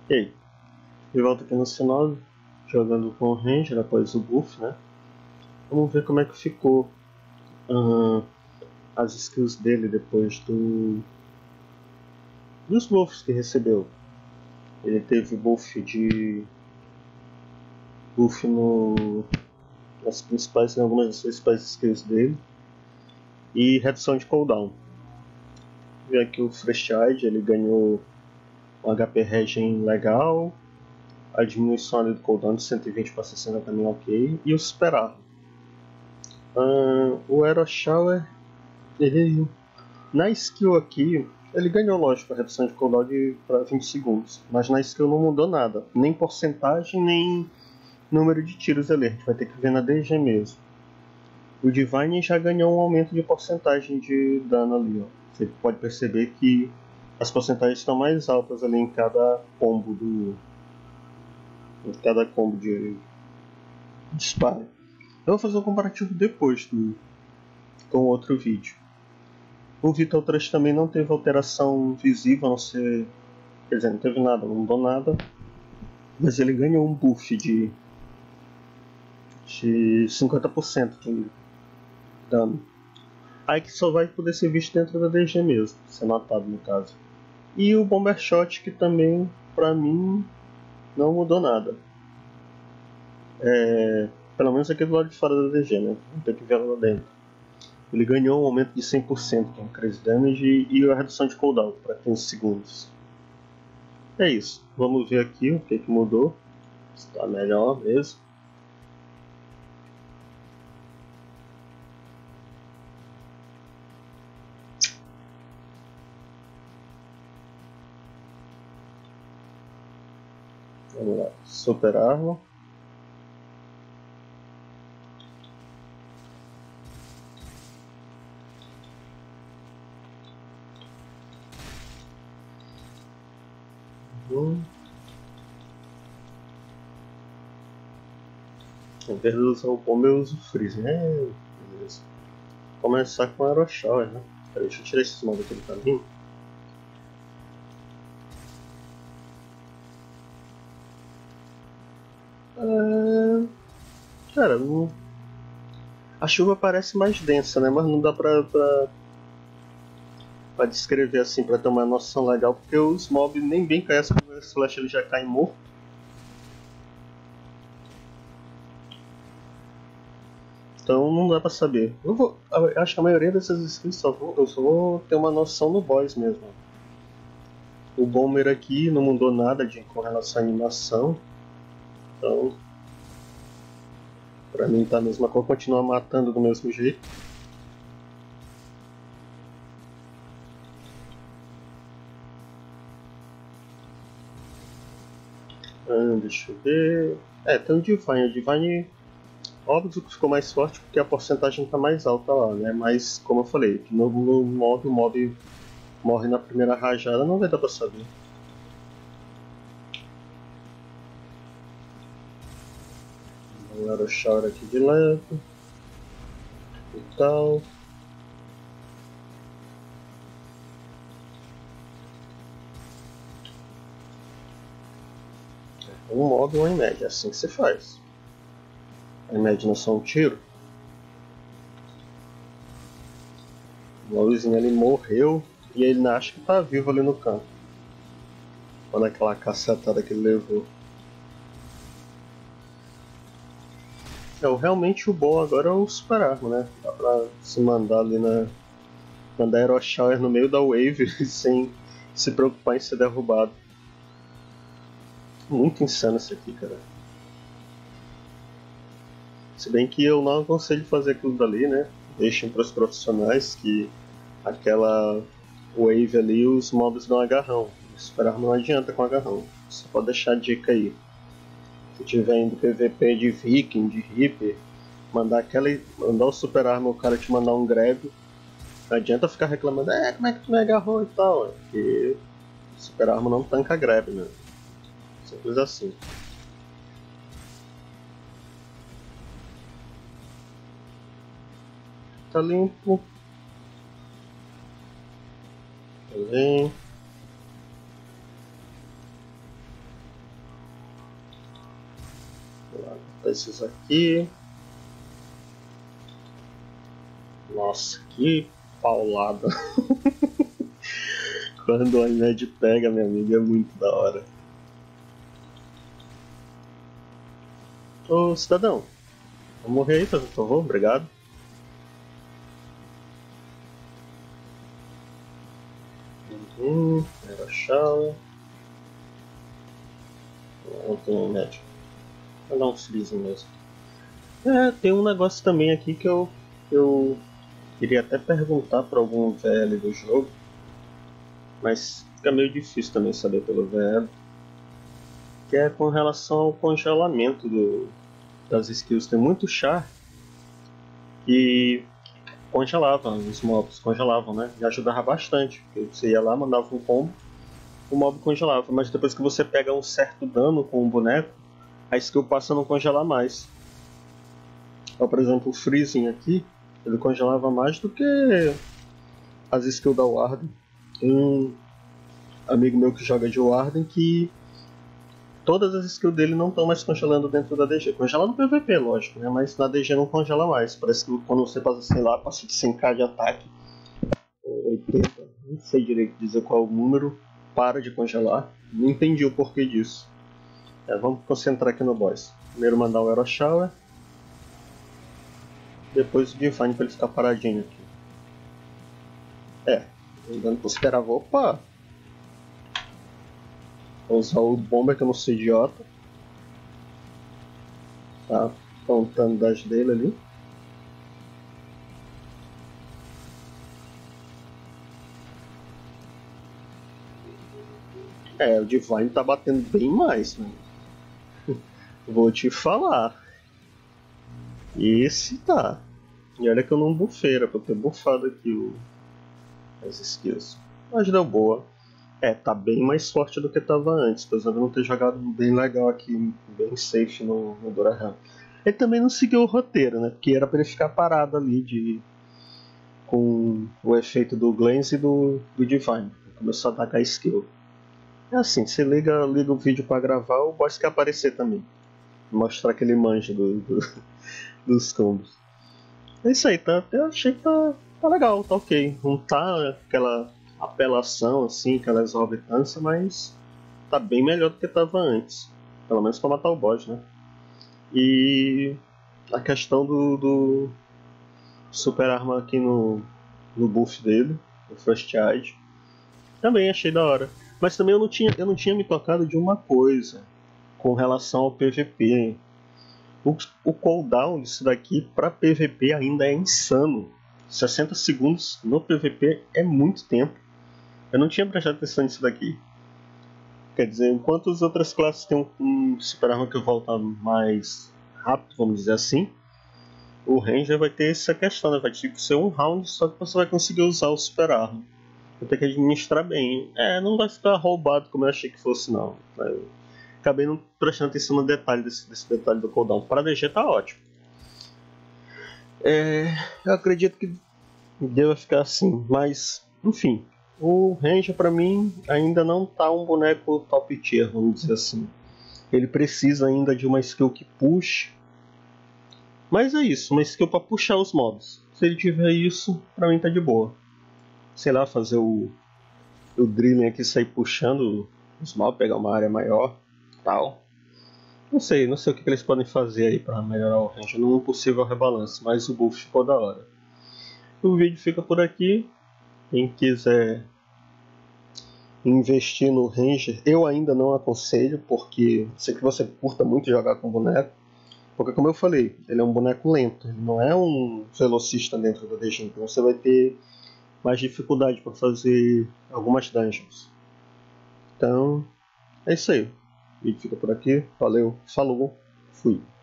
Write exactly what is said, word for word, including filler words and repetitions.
E aí, de volta aqui no C nove, jogando com o Ranger após o buff, né? Vamos ver como é que ficou uh, as skills dele depois do dos buffs que recebeu. Ele teve buff de buff no nas principais, em algumas das principais skills dele e redução de cooldown. Vê aqui o Freshide, ele ganhou um H P Regen legal, a diminuição ali do cooldown de cento e vinte para sessenta também ok, e o Super Armor. Uh, o Aero Shower, ele na skill aqui, ele ganhou, lógico, a redução de cooldown para vinte segundos, mas na skill não mudou nada, nem porcentagem, nem número de tiros ali, a gente vai ter que ver na D G mesmo. O Divine já ganhou um aumento de porcentagem de dano ali, ó. Você pode perceber que as porcentagens estão mais altas ali em cada combo do em cada combo de disparo. Eu vou fazer um comparativo depois do, com outro vídeo. O Vital três também não teve alteração visível, a não ser, quer dizer, não teve nada, não mudou nada, mas ele ganhou um buff de, de cinquenta por cento de dano. Aí que só vai poder ser visto dentro da D G mesmo, ser notado no caso. E o Bomber Shot, que também, pra mim, não mudou nada. É, pelo menos aqui do lado de fora da D G, né? Vamos ter que ver lá dentro. Ele ganhou um aumento de cem por cento, que é um Crazy Damage, e a redução de cooldown para quinze segundos. É isso. Vamos ver aqui o que, que mudou. Está melhor mesmo. Vamos lá. Super Armor. Hum. Em vez de usar o bomba, eu uso o Freeze. É, beleza. Vou começar com o Aeroshower, né? Peraí, deixa eu tirar esses mobs aqui do caminho. Ah, cara, não... a chuva parece mais densa, né? Mas não dá pra, pra, pra descrever assim, pra ter uma noção legal, porque os mobs nem bem caem, as primeiras flash ele já cai morto. Então não dá pra saber. Eu, vou, eu acho que a maioria dessas skills só vou, eu só vou ter uma noção no boss mesmo. O Bomber aqui não mudou nada de, com relação à animação. Então, pra mim tá a mesma coisa, continua matando do mesmo jeito. Ah, deixa eu ver. É, tem o Divine. O Divine, óbvio que ficou mais forte porque a porcentagem tá mais alta lá, né? Mas, como eu falei, de novo no mob, o mob morre na primeira rajada, não vai dar pra saber. Agora o Shower aqui de leve e tal. Um mob ou um imed, é assim que se faz. A imed não é só um tiro. O Luizinho ali morreu e ele acha que tá vivo ali no campo. Olha aquela cacetada que ele levou. É, realmente o bom agora é o Super Armor, né? Dá pra se mandar ali na. Mandar Aeroshower no meio da wave sem se preocupar em ser derrubado. Muito insano isso aqui, cara. Se bem que eu não aconselho fazer aquilo dali, né? Deixem para os profissionais que aquela wave ali os mobs dão agarrão. Super Armor não adianta com agarrão. Você pode deixar a dica aí. Se tiver indo P V P de Viking, de Reaper, mandar aquela. Mandar o Super Armor, o cara te mandar um grab. Não adianta ficar reclamando, é, como é que tu me agarrou e tal, porque o Super Armor não tanca grab, né? Simples assim. Tá limpo. Tá bem. Vou lá botar esses aqui. Nossa, que paulada. Quando a Imed pega, minha amiga, é muito da hora. Ô cidadão, vou morrer aí, por favor, obrigado. Uhum, Aeroshell. Não tem médico. Vou dar um freeze mesmo. É, tem um negócio também aqui que eu, eu queria até perguntar para algum V L do jogo, mas fica meio difícil também saber pelo V L, que é com relação ao congelamento do, das skills. Tem muito char que congelava os mobs, congelavam, né? E ajudava bastante, porque você ia lá, mandava um combo, o mob congelava, mas depois que você pega um certo dano com o boneco, a skill passa a não congelar mais. Então, por exemplo, o Freezing aqui, ele congelava mais do que as skills da Warden. Tem um amigo meu que joga de Warden que todas as skills dele não estão mais congelando dentro da D G. Congela no P V P, lógico, né? Mas na D G não congela mais. Parece que quando você passa, sei lá, passa de cem k de ataque, oitenta, não sei direito dizer qual é o número, para de congelar. Não entendi o porquê disso. É, vamos concentrar aqui no boss. Primeiro mandar o Aeroshower, depois o Divine para ele ficar paradinho aqui. É, andando por esperava. Opa! Vou usar o Bomber, que eu não sou idiota. Tá contando das dele ali. É, o Divine tá batendo bem mais, né? Vou te falar. Esse tá. E olha que eu não bufei, era pra eu ter bufado aqui o... as skills. Mas deu boa. É, tá bem mais forte do que tava antes, apesar de não ter jogado bem legal aqui, bem safe no, no Duraham. Ele também não seguiu o roteiro, né? Porque era pra ele ficar parado ali de... com o efeito do Glance e do, do Divine. Começou a atacar skill. É assim, você liga, liga o vídeo pra gravar, o boss quer aparecer também. Mostrar que ele manja do, do, dos combos. É isso aí, tá? Eu achei que tá, tá legal, tá ok. Não tá aquela apelação assim, aquela exorbitância, mas tá bem melhor do que tava antes. Pelo menos pra matar o boss, né? E a questão do, do super arma aqui no, no buff dele, o First Charge, também achei da hora. Mas também eu não tinha, eu não tinha me tocado de uma coisa com relação ao P V P. O, o cooldown disso daqui para P V P ainda é insano. sessenta segundos no P V P é muito tempo. Eu não tinha prestado atenção nisso daqui. Quer dizer, enquanto as outras classes têm um, um super arma que volta mais rápido, vamos dizer assim, o Ranger vai ter essa questão, né? Vai ter que ser um round só que você vai conseguir usar o super arma. Vai ter que administrar bem. É, não vai ficar roubado como eu achei que fosse, não. Eu acabei não prestando atenção no detalhe desse, desse detalhe do cooldown. Para D G tá ótimo. É, eu acredito que deva ficar assim, mas enfim, o Ranger para mim ainda não tá um boneco top tier, vamos dizer assim. Ele precisa ainda de uma skill que puxe, mas é isso, uma skill para puxar os mobs. Se ele tiver isso, para mim tá de boa. Sei lá, fazer o, o drilling aqui, sair puxando os mobs, pegar uma área maior, tal. Não sei, não sei o que, que eles podem fazer aí para melhorar o Ranger num possível rebalance, mas o buff ficou da hora. O vídeo fica por aqui. Quem quiser investir no Ranger, eu ainda não aconselho, porque sei que você curta muito jogar com boneco. Porque como eu falei, ele é um boneco lento, ele não é um velocista dentro da D G, então você vai ter mais dificuldade para fazer algumas dungeons. Então, é isso aí. O vídeo fica por aqui. Valeu, falou, fui.